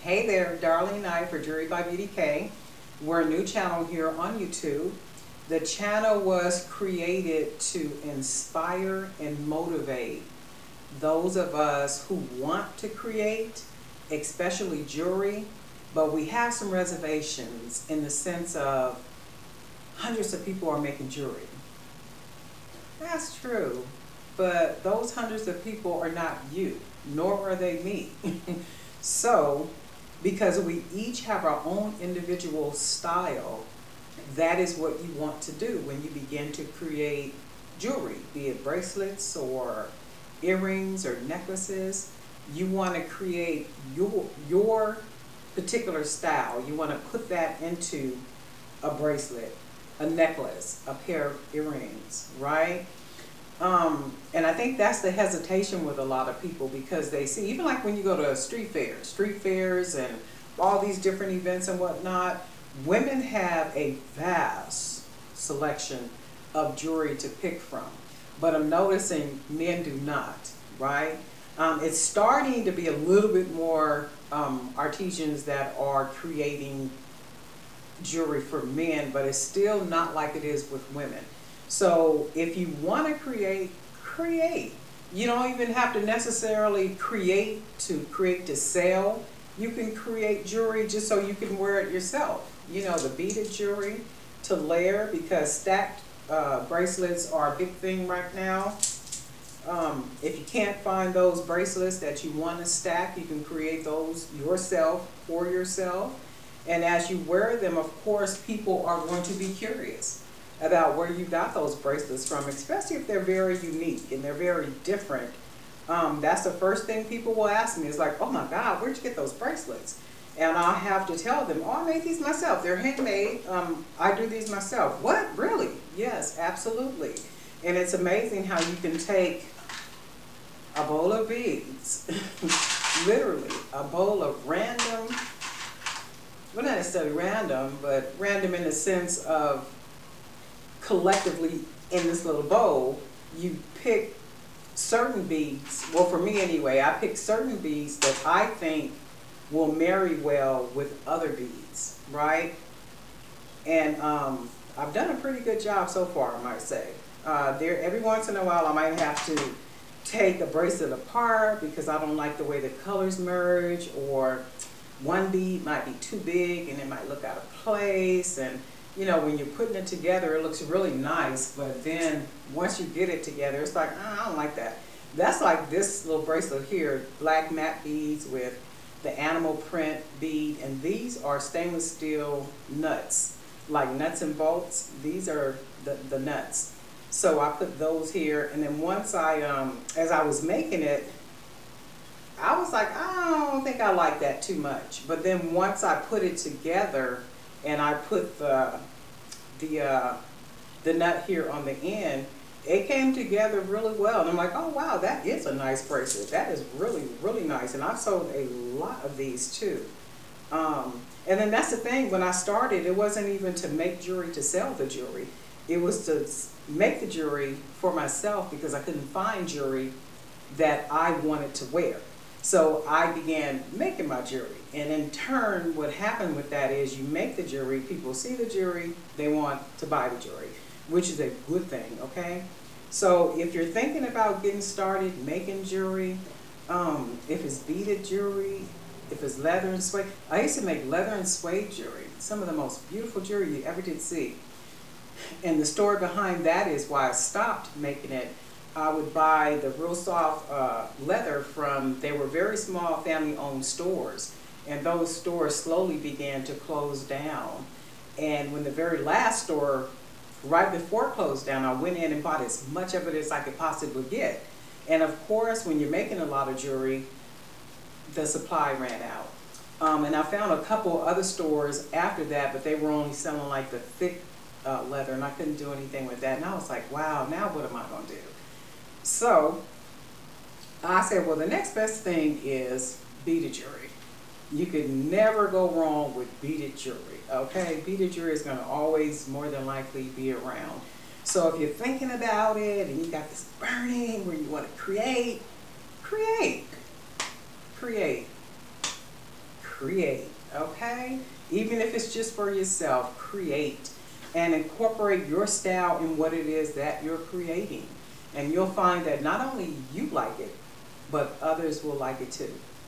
Hey there, Darlene Knight for Jewelry by Beauty K. We're a new channel here on YouTube. The channel was created to inspire and motivate those of us who want to create, especially jewelry, but we have some reservations in the sense of hundreds of people are making jewelry. That's true, but those hundreds of people are not you, nor are they me. So, because we each have our own individual style, that is what you want to do when you begin to create jewelry, be it bracelets or earrings or necklaces. You want to create your particular style. You want to put that into a bracelet, a necklace, a pair of earrings, right? And I think that's the hesitation with a lot of people, because they see, even like when you go to street fairs and all these different events and whatnot, women have a vast selection of jewelry to pick from. But I'm noticing men do not, right? It's starting to be a little bit more artisans that are creating jewelry for men, but it's still not like it is with women. So if you want to create, create. You don't even have to necessarily create to sell. You can create jewelry just so you can wear it yourself. You know, the beaded jewelry to layer, because stacked bracelets are a big thing right now. If you can't find those bracelets that you want to stack, you can create those yourself for yourself. And as you wear them, of course, people are going to be curious about where you got those bracelets from, especially if they're very unique and they're very different. That's the first thing people will ask me, is like, oh my God, where'd you get those bracelets? And I'll have to tell them, oh, I made these myself. They're handmade. I do these myself. What? Really? Yes, absolutely. And it's amazing how you can take a bowl of beads, literally a bowl of random, well, not necessarily random, but random in the sense of collectively in this little bowl, you pick certain beads. Well, for me anyway, I pick certain beads that I think will marry well with other beads, right? And I've done a pretty good job so far, I might say. Every once in a while I might have to take a bracelet apart because I don't like the way the colors merge, or one bead might be too big and it might look out of place. And you know, when you're putting it together, it looks really nice, but then once you get it together, it's like, I don't like that. That's like this little bracelet here, black matte beads with the animal print bead, and these are stainless steel nuts, like nuts and bolts. These are the nuts. So I put those here, and then once as I was making it, I was like, I don't think I like that too much. But then once I put it together, and I put the nut here on the end, it came together really well. And I'm like, oh wow, that is a nice bracelet. That is really, really nice. And I've sold a lot of these too. And then that's the thing, when I started, it wasn't even to make jewelry to sell the jewelry. It was to make the jewelry for myself, because I couldn't find jewelry that I wanted to wear. So I began making my jewelry, and in turn what happened with that is, you make the jewelry, people see the jewelry, they want to buy the jewelry, which is a good thing, okay? So if you're thinking about getting started making jewelry, if it's beaded jewelry, if it's leather and suede, I used to make leather and suede jewelry, some of the most beautiful jewelry you ever did see. And the story behind that is why I stopped making it. I would buy the real soft leather from, they were very small family-owned stores, and those stores slowly began to close down. And when the very last store, right before it closed down, I went in and bought as much of it as I could possibly get. And of course, when you're making a lot of jewelry, the supply ran out. And I found a couple other stores after that, but they were only selling like the thick leather, and I couldn't do anything with that. And I was like, wow, now what am I going to do? So I said, well, the next best thing is beaded jewelry. You could never go wrong with beaded jewelry, okay? Beaded jewelry is going to always more than likely be around. So if you're thinking about it and you got this burning where you want to create, create, create, create, okay? Even if it's just for yourself, create and incorporate your style in what it is that you're creating. And you'll find that not only you like it, but others will like it too.